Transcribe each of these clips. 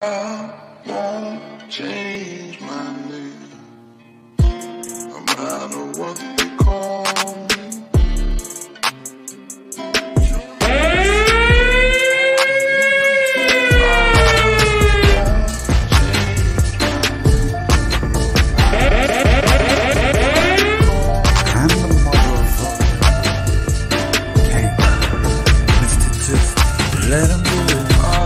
won't change my name, no matter what they call me. I'm the motherfucker. Hey, Mr. Just let him do it.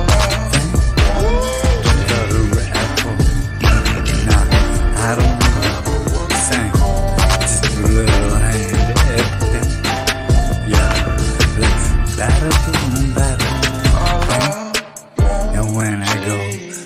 I don't know what to sing, just a little hand everything. Yeah, let's batter, boom, batter. And when I go,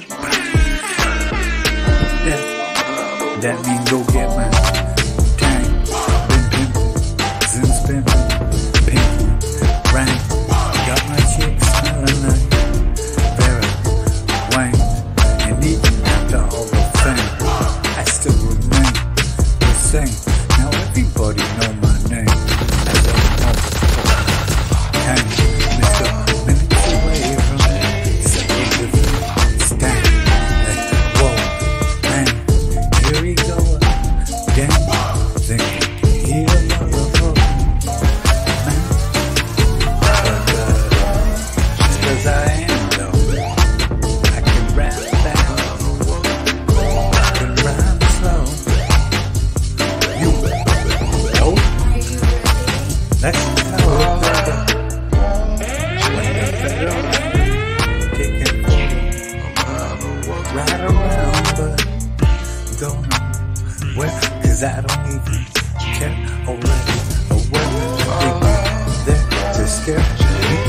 that means go get my tank. Been pimpin', since pimpin', pimpin', rank. Got my chick smelling like Vera Wang. And even after all the fame, I still remain the same. Now everybody know my name. I don't know. Hey, Mr. Minutes away from such a different stand. Like, whoa, man, here we go again. Think he a motherfucker, man. But just 'cause I am though, I can rap back. Let's go, brother. Swing the pedal, kick it forward, ride around, but don't know where, 'cause I don't even care already. Or whether they be there to scare me.